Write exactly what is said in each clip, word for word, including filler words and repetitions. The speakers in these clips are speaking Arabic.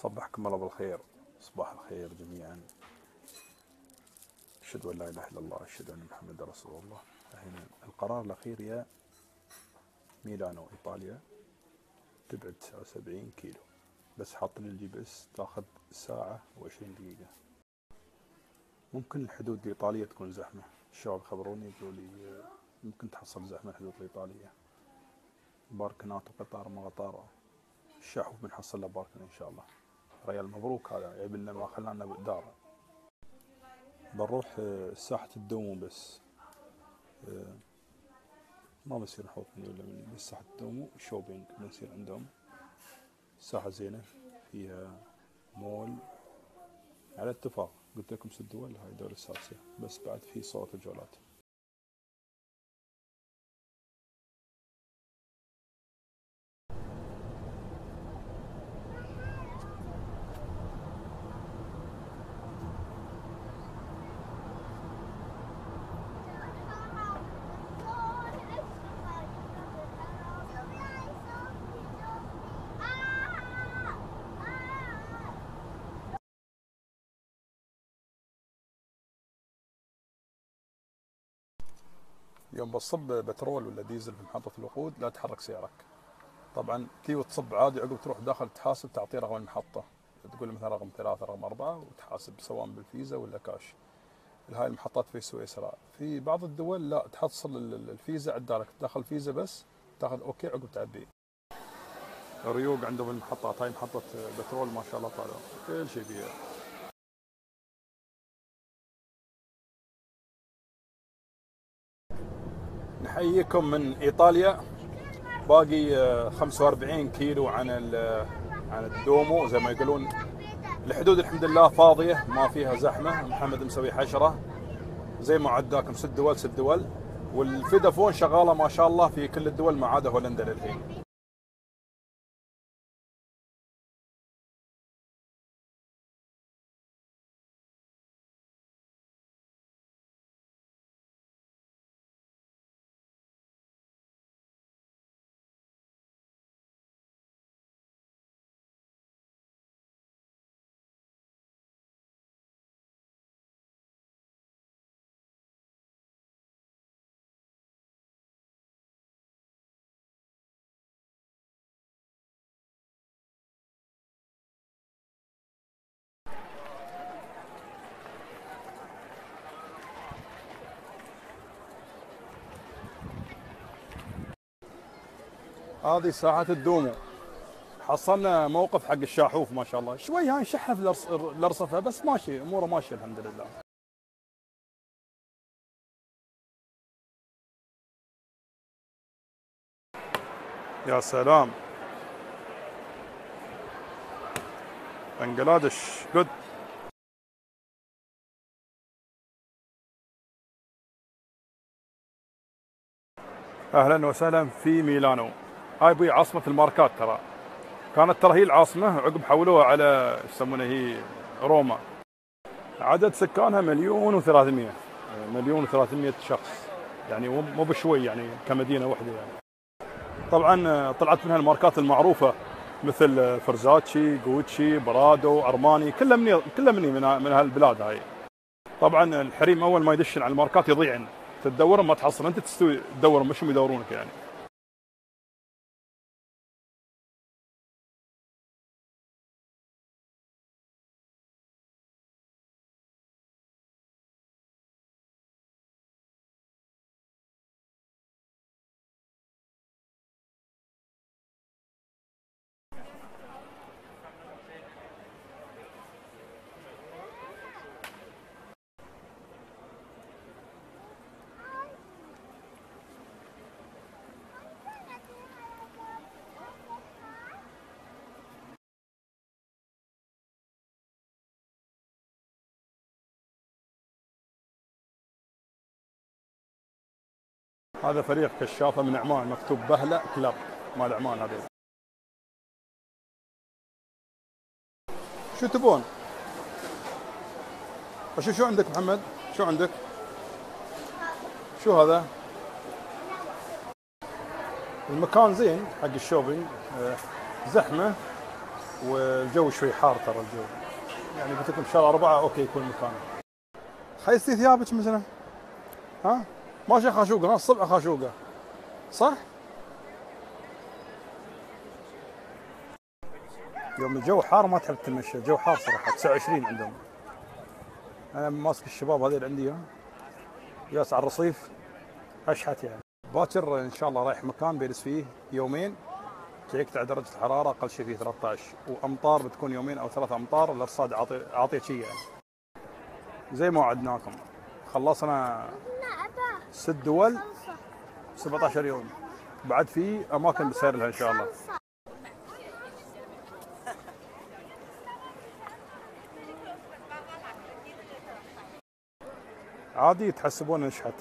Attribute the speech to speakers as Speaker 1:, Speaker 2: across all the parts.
Speaker 1: صبحكم الله بالخير. صباح الخير جميعا. أشهد أن لا إله إلا الله، أشهد أن محمد رسول الله. الحين القرار الأخير يا ميلانو إيطاليا، تبعد تسعة وسبعين كيلو، بس حاطين الجي بي اس تاخذ ساعة وعشرين دقيقة. ممكن الحدود الإيطالية تكون زحمة، الشباب خبروني يقولوا لي ممكن تحصل زحمة الحدود الإيطالية، باركنات وقطار ما قطار. الشحوف بنحصل له باركن إن شاء الله. ريال مبروك، هذا يبي لنا ما خلانا بالدار. بنروح ساحة الدومو، بس ما بصير نحوط مني ولا مني، بس ساحة الدومو شوبينج بنصير عندهم. ساحة زينة فيها مول على اتفاق، قلت لكم ست دول، هاي الدولة السادسة، بس بعد في صوت الجولات. يوم بتصب بترول ولا ديزل في محطة الوقود لا تحرك سيارك. طبعا كيو تصب عادي، عقب تروح داخل تحاسب، تعطيه رقم المحطة، تقول مثلا رقم ثلاثة رقم أربعة وتحاسب سواء بالفيزا ولا كاش. هاي المحطات في سويسرا. في بعض الدول لا، تحصل الفيزا عدالك، تدخل الفيزا بس تاخذ اوكي عقب تعبي. ريوق عندهم المحطات، هاي محطة بترول ما شاء الله طالع كل شيء فيها. نحييكم من ايطاليا. باقي خمسة وأربعين كيلو عن عن الدومو زي ما يقولون. الحدود الحمد لله فاضية، ما فيها زحمة. محمد مسوي حشرة زي ما عداكم، ست دول ست دول، والفودافون شغالة ما شاء الله في كل الدول ما عدا هولندا للحين. هذه ساحة الدومو. حصلنا موقف حق الشاحوف ما شاء الله، شوي هاي نشحف الارصفة، بس ماشي اموره ماشية الحمد لله. يا سلام، بنغلاديش جود. اهلا وسهلا في ميلانو. هاي بي عاصمة الماركات، ترى كانت ترى هي العاصمة، عقب حولوها على يسمونها هي روما. عدد سكانها مليون وثلاثمية، مليون وثلاثمية شخص، يعني مو بشوي يعني كمدينة واحدة يعني. طبعا طلعت منها الماركات المعروفة مثل فرزاتشي، جوتشي، برادو، ارماني، كلها مني كلها مني من من هالبلاد هاي. طبعا الحريم اول ما يدشن على الماركات يضيعن، تدورهم ما تحصل، انت تستوي تدورهم مش هم يدورونك يعني. هذا فريق كشافه من عمان، مكتوب بهله كلاب مال عمان. هذا شو تبون؟ شو شو عندك محمد؟ شو عندك؟ شو هذا؟ المكان زين حق الشوبينج، زحمه والجو شوي حار ترى الجو، يعني قلت لكم شهر أربعة أوكي يكون مكانه. خيستي ثيابك مثلا؟ ها؟ ماشي خاشوقة، ها الصبح خاشوقة صح؟ يوم الجو حار ما تحب تمشي، الجو حار صراحة. تسعة وعشرين عندهم. أنا ماسك الشباب هذول عندي، ها جالس على الرصيف أشحت يعني. باكر إن شاء الله رايح مكان بيجلس فيه يومين، شيكت على درجة الحرارة أقل شيء فيه ثلاثة عشر، وأمطار بتكون يومين أو ثلاث أمطار. الأرصاد عاطي عاطي شيء يعني زي ما وعدناكم. خلصنا ست دول سبعة عشر يوم، بعد في أماكن بسير لها إن شاء الله. عادي تحسبون نشحت.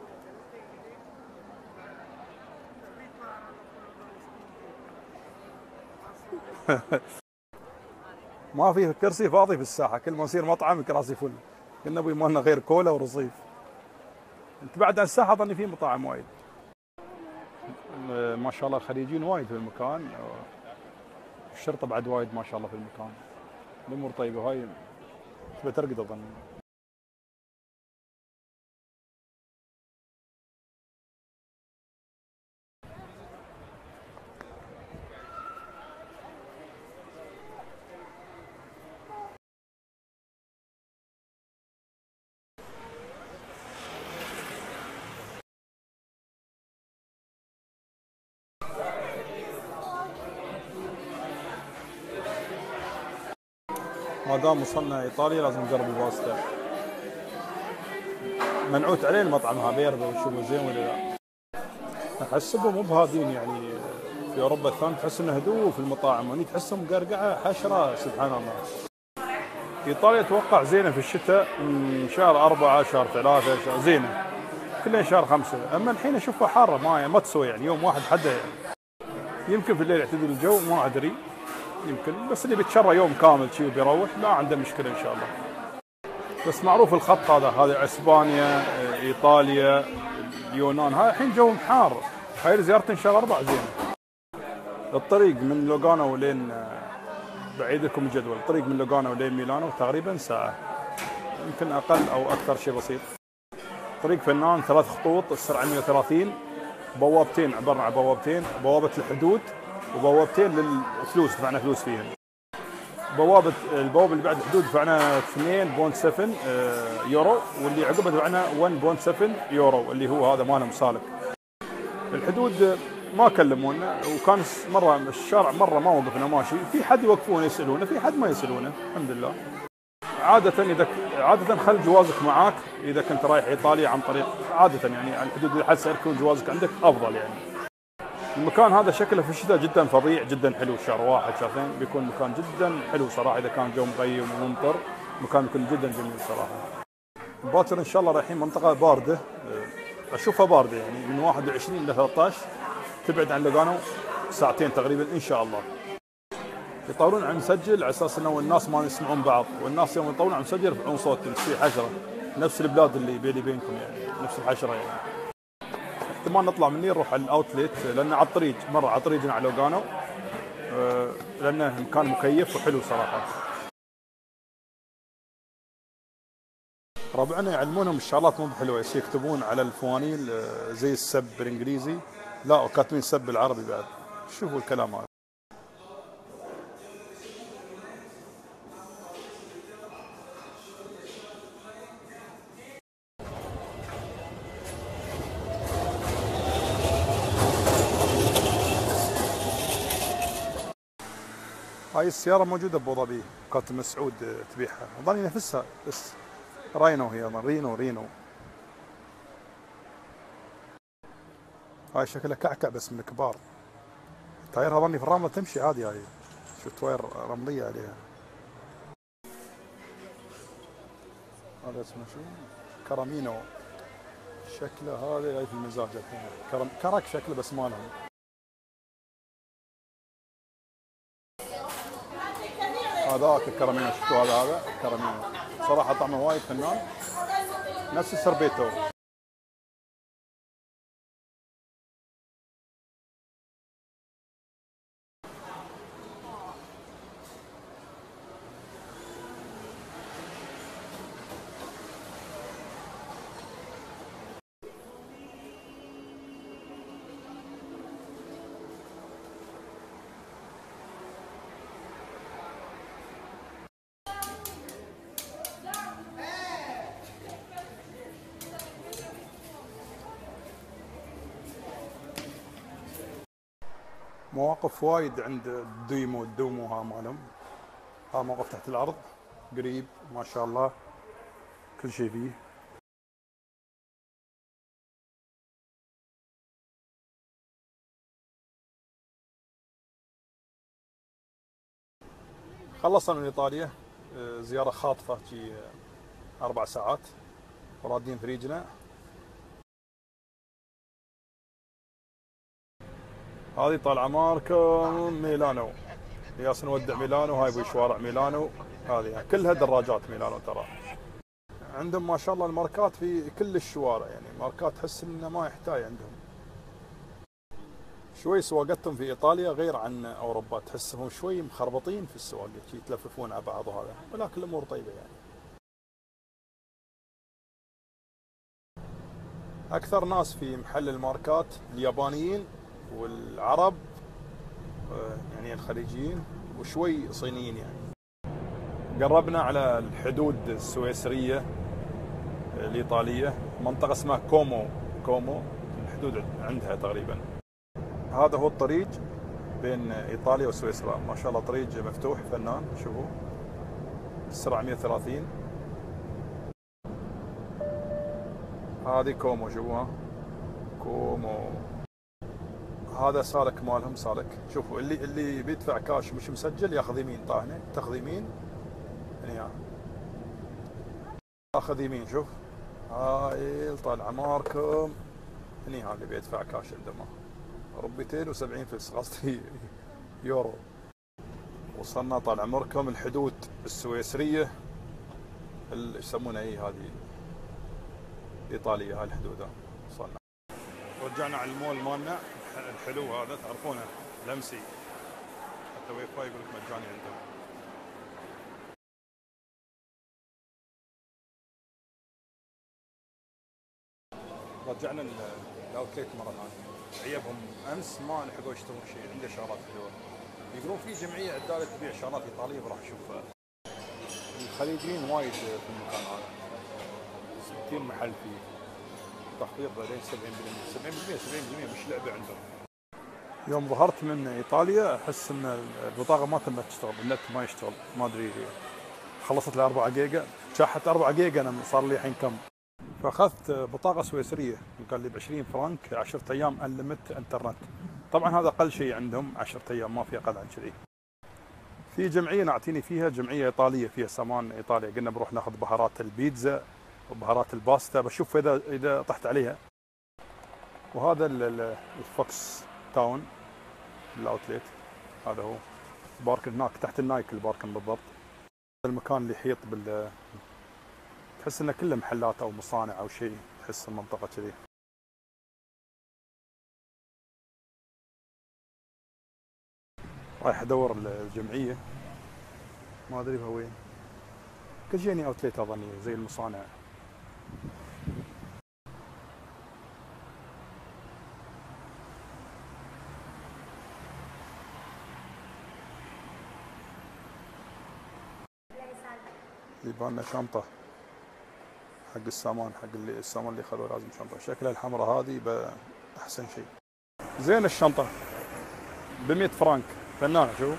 Speaker 1: ما في كرسي فاضي في الساحة، كل ما يصير مطعم كراسي فل. قلنا ابوي مالنا غير كولا ورصيف. انت بعد عن الساحة ظني في مطاعم وايد. ما شاء الله الخليجيين وايد في المكان، الشرطة بعد وايد ما شاء الله في المكان. الامور طيبة. هاي تبي ترقد اظن. ما دام وصلنا ايطاليا لازم نجرب الباستا. منعوت عليه المطعم ها بيرضى وشوفه زين ولا لا. احسبهم مو بهادين يعني. في اوروبا الثانيه تحس انه هدوء في المطاعم، هني تحسهم قرقعه حشره سبحان الله. ايطاليا اتوقع زينه في الشتاء من شهر أربعة شهر ثلاثة شهر زينه، كلها شهر خمسة. اما الحين اشوفها حاره ما ما تسوي يعني يوم واحد حده يعني. يمكن في الليل يعتدل الجو ما ادري يمكن، بس اللي بيتشرى يوم كامل شي وبيروح ما عنده مشكله ان شاء الله. بس معروف الخط هذا، هذا اسبانيا ايطاليا اليونان، هاي الحين جو حار. هاي زيارتي ان شهر أربعة زينه. الطريق من لوغانو لين بعيد لكم الجدول، الطريق من لوغانو لين ميلانو تقريبا ساعه، يمكن اقل او اكثر شيء بسيط. طريق فنان، ثلاث خطوط، السرعه مئة وثلاثين، بوابتين عبرنا عن بوابتين، بوابه الحدود وبوابتين للفلوس دفعنا فلوس فيهم. بوابه البوابه اللي بعد الحدود دفعنا اثنين فاصلة سبعة يورو، واللي عقبها دفعنا واحد فاصلة سبعة يورو اللي هو هذا مالهم سالك. الحدود ما كلمونا، وكان مره الشارع مره ما وقفنا ماشي، في حد يوقفونه يسالونه، في حد ما يسالونه الحمد لله. عاده اذا عاده خل جوازك معاك اذا كنت رايح ايطاليا عن طريق عاده يعني على الحدود، اذا حد سالك جوازك عندك افضل يعني. المكان هذا شكله في الشتاء جدا فظيع جدا حلو، شهر واحد شهر اثنين بيكون مكان جدا حلو صراحه. اذا كان جو مغيم وممطر مكان يكون جدا جميل صراحه. باكر ان شاء الله رايحين منطقه بارده، اشوفها بارده يعني من واحد وعشرين الى ثلاثة عشر، تبعد عن لوغانو ساعتين تقريبا ان شاء الله. يطولون عن مسجل على اساس انه الناس ما يسمعون بعض، والناس يوم يطولون عن مسجل يرفعون صوتهم تصير حشره، نفس البلاد اللي بيني بينكم يعني نفس الحشره يعني. احتمال نطلع مني نروح على الاوتليت لان على الطريق مره على طريقنا على لوغانو، لانه مكان مكيف وحلو صراحه. ربعنا يعلمونهم الشغلات مو بحلوه، يكتبون على الفوانيل زي السب بالانجليزي، لا وكاتبين سب بالعربي بعد. شوفوا الكلام هذا. هاي السيارة موجودة بأبو ظبي، كانت مسعود تبيعها، أظني نفسها بس راينو، هي رينو رينو. هاي شكلها كعكع بس من الكبار. تايرها ظني في الرملة تمشي عادي، هاي شفت تاير رملية عليها. هذا اسمه شو؟ كرامينو. شكله هذا هاي في المزاج الحين، كرم كرك شكله بس ما لهم. هذاك الكرامينو شفتوا، هذا هذا الكرامينو صراحة طعمه وايد فنان، نفس السربيتو. مواقف وايد عند الديمو الدومو ها مالهم. ها موقف تحت الأرض قريب ما شاء الله كل شيء فيه. خلصنا من إيطاليا، آه، زيارة خاطفة شي أربع ساعات ورادين في ريجنا. هذه طالعة ماركو ميلانو، ياس نودع ميلانو. هاي بي شوارع ميلانو، هذه كلها دراجات ميلانو ترى. عندهم ما شاء الله الماركات في كل الشوارع، يعني ماركات تحس انه ما يحتاج عندهم. شوي سواقتهم في ايطاليا غير عن اوروبا، تحسهم شوي مخربطين في السواقه، يتلففون على بعض وهذا، ولكن الامور طيبه يعني. اكثر ناس في محل الماركات اليابانيين والعرب، آه، يعني الخليجيين، وشوي صينيين يعني. قربنا على الحدود السويسريه الايطاليه، منطقه اسمها كومو. كومو الحدود عندها تقريبا. هذا هو الطريق بين ايطاليا وسويسرا، ما شاء الله طريق مفتوح فنان. شوفوا السرعه مئة وثلاثين. هذه كومو، شوفوها كومو. هذا سالك مالهم سالك. شوفوا اللي اللي بيدفع كاش مش مسجل ياخذ يمين، طاهنه تاخذ يمين هنا، اخذ يمين. شوف هاي طالع ماركم هني، هذا اللي بيدفع كاش عندما مئتين وسبعين فلس قصدي يورو. وصلنا طال عمركم الحدود السويسريه، اللي يسمونها اي هذه ايطاليا، هاي الحدود. وصلنا رجعنا على المول مالنا الحلو هذا، تعرفونه لمسي، حتى واي فاي يقول لك مجاني عندهم. رجعنا الاوتليت مره ثانيه، عيبهم امس ما لحقوا يشترون شيء، عنده شغلات حلوه. يقولون في جمعيه عداله تبيع شغلات ايطاليه، بروح اشوفها. الخليجيين وايد في المكان هذا، ستين محل فيه، تخفيض بعدين سبعين بالمئة سبعين بالمئة سبعين بالمئة، مش لعبه عندهم. يوم ظهرت من ايطاليا احس ان البطاقه ما تمت تشتغل، النت ما يشتغل، ما ادري خلصت لي أربعة جيجا، شاحت أربعة جيجا انا صار لي الحين كم. فاخذت بطاقه سويسريه قال لي ب عشرين فرنك عشرة ايام انلمت انترنت. طبعا هذا اقل شيء عندهم، عشرة ايام ما في اقل عن كذي. في جمعيه نعطيني فيها، جمعيه ايطاليه فيها سامان ايطاليا، قلنا بروح ناخذ بهارات البيتزا وبهارات الباستا، بشوف اذا اذا طحت عليها. وهذا الفوكس تاون الاوتليت، هذا هو بارك هناك تحت النايك الباركن بالضبط. المكان اللي يحيط بال، تحس انه كله محلات او مصانع او شيء، تحس المنطقه كذي. رايح ادور الجمعيه، ما ادري بها وين. كل شيء يعني اوتليت اظني زي المصانع. يبان شنطه حق السامان، حق اللي السامان اللي خلوه لازم شنطه، شكلها الحمراء هذه احسن شيء. زين الشنطه ب مئة فرانك، فنانه. شوف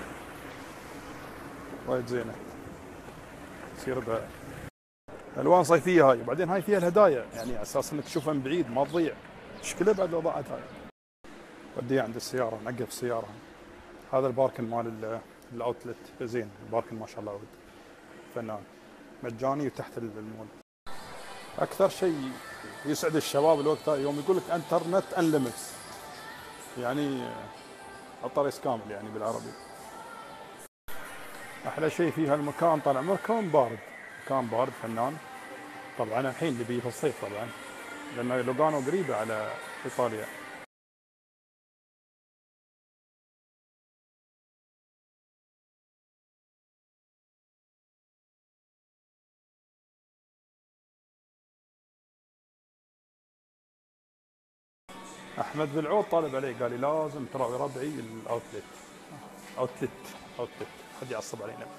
Speaker 1: وايد زينه، تصير بها الوان صيفيه هاي. وبعدين هاي فيها الهدايا، يعني على اساس انك تشوفها من بعيد ما تضيع. مشكله بعد لو ضاعت هاي. وديها عند السياره، نقف السياره. هذا الباركن مال الاوتلت زين، الباركن ما شاء الله ود فنان، مجاني وتحت المول. اكثر شيء يسعد الشباب الوقت يوم يقول لك انترنت انليمت، يعني الطريق كامل يعني بالعربي. احلى شيء في هالمكان طال عمركم بارد، مكان بارد فنان. طبعا الحين اللي بيه في الصيف طبعا، لان لوغانو قريبه على ايطاليا. احمد بالعود طالب علي، قال لي لازم تراوي ربعي الاوتلت. اوتلت اوتلت، حد يعصب علينا.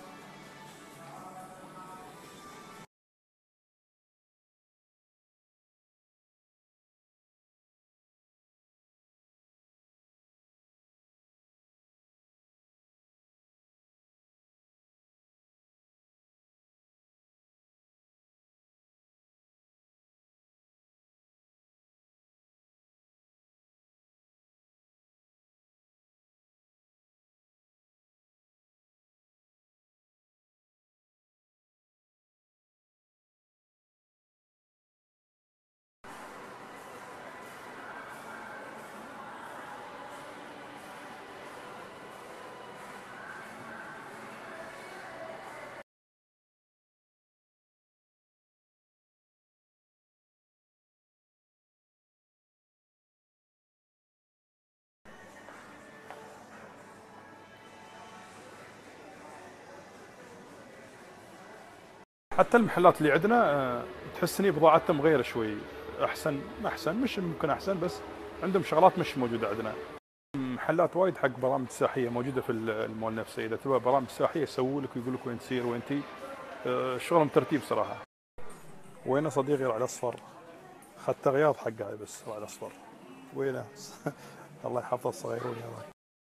Speaker 1: حتى المحلات اللي عندنا آه، تحس اني بضاعتهم غير شوي، احسن احسن مش ممكن احسن، بس عندهم شغلات مش موجوده عندنا. محلات وايد حق برامج سياحيه موجوده في المول نفسه، اذا تبغى برامج سياحيه يسووا لك ويقول لك وين تسير وين تي. آه، شغلهم ترتيب صراحه. وينه صديقي راعي الاصفر؟ اخذت غياض حقه بس راعي الاصفر. وينه؟ الله يحفظ الصغيرون هذا.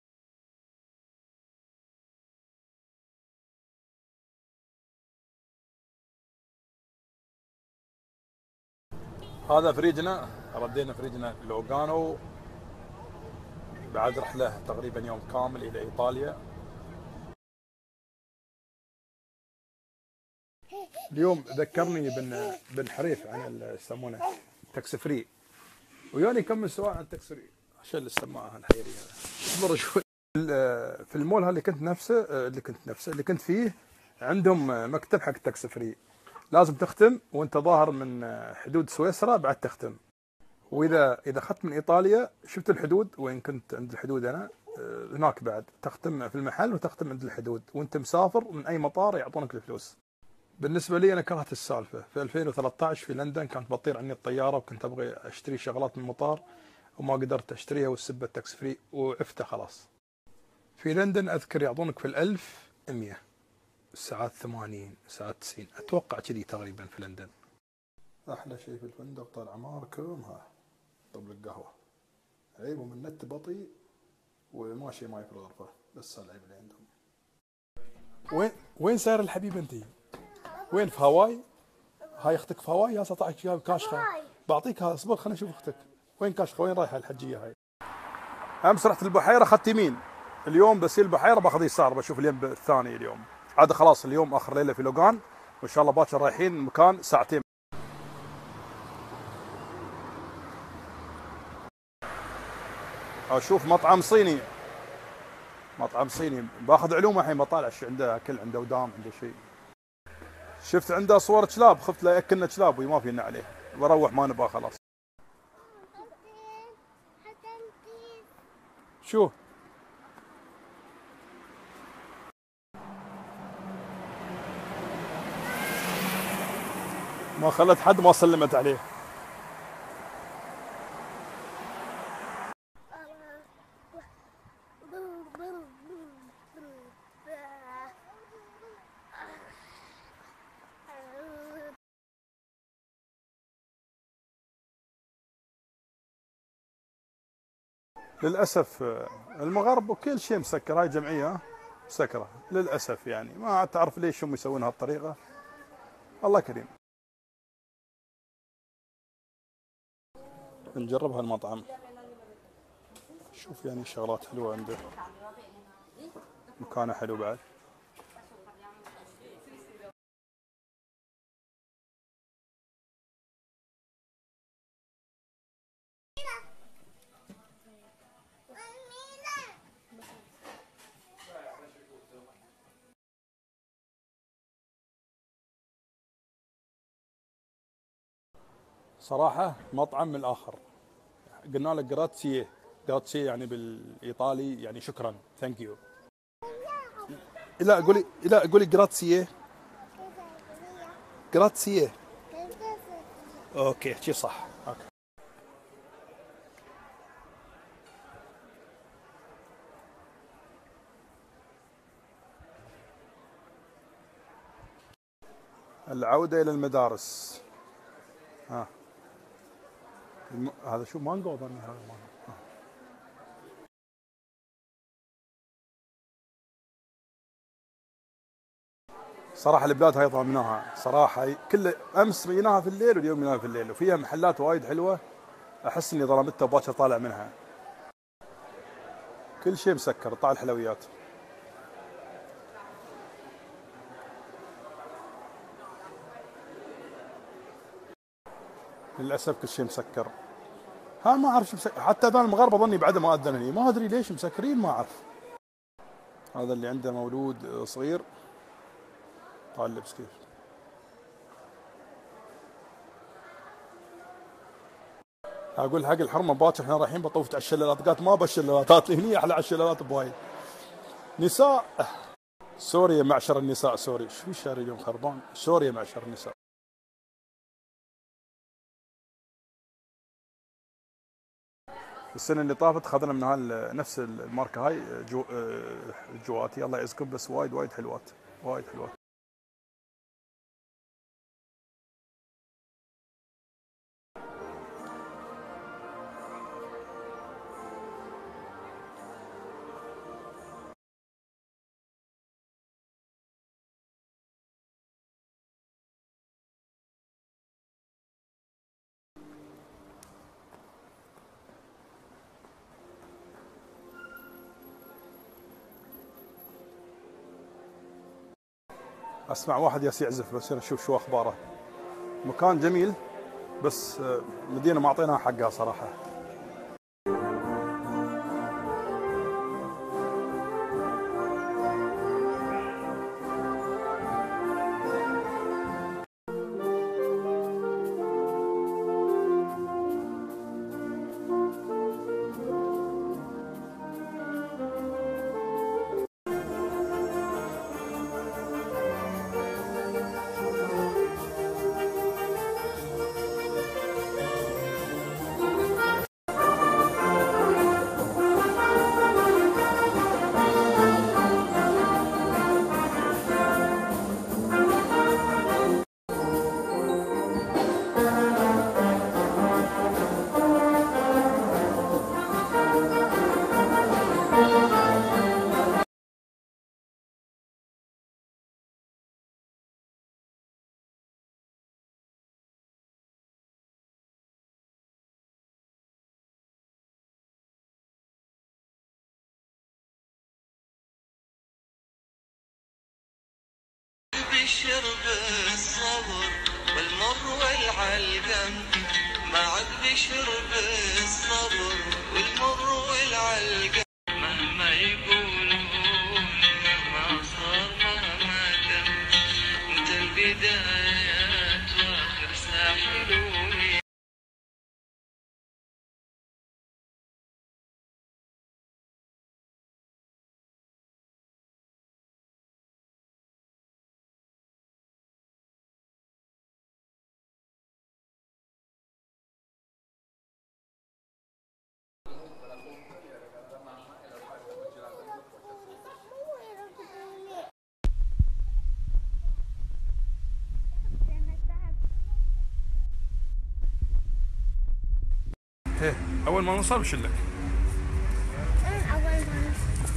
Speaker 1: هذا فريجنا، ردينا فريجنا لوغانو بعد رحله تقريبا يوم كامل الى ايطاليا. اليوم ذكرني بن بن حريف عن ال- يسمونه تاكس فري، ويوني كم سواء عن تاكس فري عشان اللي سماها الحيري هذا. اصبر شوي. ال- في المول هذا اللي كنت نفسه اللي كنت نفسه اللي كنت فيه عندهم مكتب حق تاكس فري، لازم تختم وانت ظاهر من حدود سويسرا بعد تختم. واذا اذا اخذت من ايطاليا شفت الحدود وين كنت عند الحدود انا آه، هناك بعد تختم في المحل وتختم عند الحدود، وانت مسافر من اي مطار يعطونك الفلوس. بالنسبه لي انا كرهت السالفه. في ألفين وثلاثة عشر في لندن كانت بتطير عني الطياره وكنت ابغى اشتري شغلات من المطار وما قدرت اشتريها والسبه تاكس فري وعفته خلاص. في لندن اذكر يعطونك في الألف مية، ساعات ثمانين ساعات تسعين اتوقع كذي تقريبا في لندن. احلى شيء في الفندق طال عماركم ها طب لك قهوه، عيب ومن النت بطيء وماشي ماي في الغرفه، بس العيب اللي عندهم. وين وين ساير الحبيب انتي؟ وين في هاواي؟ هاي اختك في هاواي؟ يا سطعك جايب كاشخه. بعطيك هذا، اصبر خلينا نشوف اختك. وين كاشخه؟ وين رايحه الحجيه هاي؟ امس رحت البحيره اخذت يمين، اليوم بسير البحيره باخذ يسار بشوف اليوم الثاني اليوم. عاد خلاص اليوم اخر ليله في لوغان وان شاء الله باكر رايحين مكان ساعتين. اشوف مطعم صيني، مطعم صيني باخذ علومه الحين بطالع شو عنده اكل، عنده ودام، عنده شيء. شفت عنده صور كلاب، خفت لا ياكلنا كلاب وما فينا عليه، بروح ما نبغى خلاص. شو ما خلت حد ما سلمت عليه. للاسف المغرب وكل شيء مسكر، هاي جمعيه مسكره للاسف، يعني ما تعرف ليش هم يسوون هالطريقه. الله كريم. نجرب هالمطعم، شوف يعني شغلات حلوه عنده، مكانه حلو بعد. صراحه مطعم من الاخر. قلنا له جراتسيه، جراتسيه يعني بالايطالي يعني شكرا، ثانك يو. لا قولي، لا قولي جراتسيه، جراتسيه. اوكي شي صح. أوكي. العودة إلى المدارس. ها الم... هذا شو مانجو أظني، هذا مانجو. ها. صراحة البلاد هاي ظلمناها صراحة، هاي كل أمس بيناها في الليل واليوم بيناها في الليل، وفيها محلات وايد حلوة أحس إني ظلمتها وباكر طالع منها. كل شيء مسكر، طالع الحلويات. للأسف كل شيء مسكر. ها ما أعرف شو مسكر، حتى أذان المغاربة ظني بعد ما أذن لي، ما أدري ليش مسكرين ما أعرف. هذا اللي عنده مولود صغير طالع لبس كيف. اقول حق الحرمه باكر احنا رايحين بطوفت على الشلالات، قالت ما بشلالات، هات لي هني احلى على الشلالات بوايد. نساء سوريا معشر النساء، سوري ايش في الشارع اليوم خربان. سوريا معشر النساء. السنة اللي طافت اخذنا من هال نفس الماركة هاي جو جواتي الله يعزكم، بس وايد وايد حلوات، وايد حلوات. اسمع واحد ياس يعزف، بس اشوف شو اخباره. مكان جميل، بس مدينة ما اعطيناها حقها صراحة.
Speaker 2: بشرب الصبر والمر والعلقم، ما عاد بشرب الصبر والمر والعلقم، مهما يقولون ما صار مهما تم، انت البدايات واخر ساحلوني.
Speaker 1: ايه اول ما نوصل بشلك.
Speaker 3: اول ما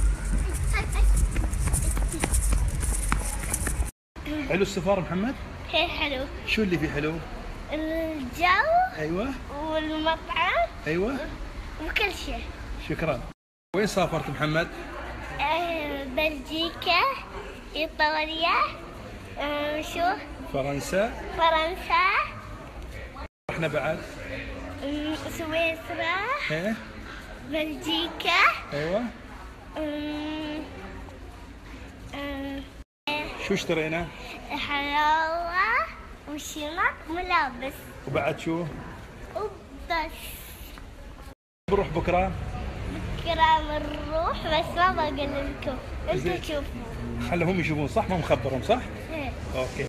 Speaker 1: حلو السفارة محمد؟
Speaker 3: هي حلو.
Speaker 1: شو اللي فيه حلو؟
Speaker 3: الجو
Speaker 1: ايوه
Speaker 3: والمطعم
Speaker 1: ايوه
Speaker 3: وكل شيء.
Speaker 1: شكرا. وين سافرت محمد؟
Speaker 3: آه، بلجيكا، ايطاليا، آه، شو
Speaker 1: فرنسا.
Speaker 3: فرنسا،
Speaker 1: رحنا بعد؟
Speaker 3: آه، سويسرا،
Speaker 1: ايه
Speaker 3: بلجيكا،
Speaker 1: ايوه.
Speaker 3: آه، آه،
Speaker 1: شو اشترينا؟
Speaker 3: حلاوة وشنط ملابس
Speaker 1: وبعد شو؟
Speaker 3: وبس.
Speaker 1: بنروح بكره؟
Speaker 3: بكرة بنروح بس ما بقول لكم،
Speaker 1: زين.
Speaker 3: انتوا تشوفوا.
Speaker 1: خلهم يشوفون صح، ما مخبرهم صح؟
Speaker 3: إيه.
Speaker 1: اوكي.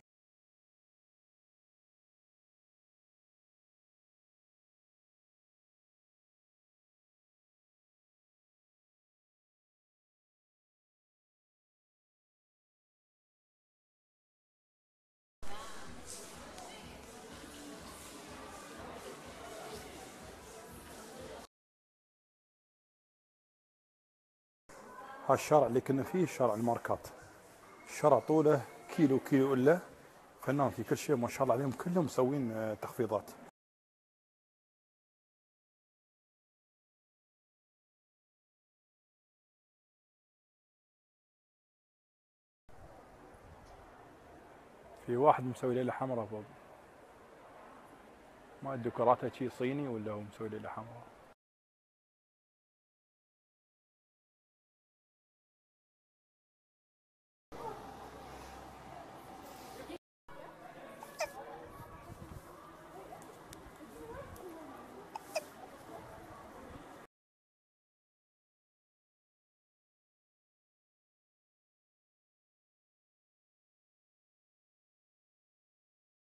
Speaker 1: هالشارع اللي كنا فيه شارع الماركات، الشارع طوله كيلو كيلو الا، فنان في كل شيء ما شاء الله عليهم، كلهم مسوين آه، تخفيضات. في واحد مسوي ليلة حمراء فوق، ما الديكوراتها شي صيني ولا هو مسوي ليلة حمراء.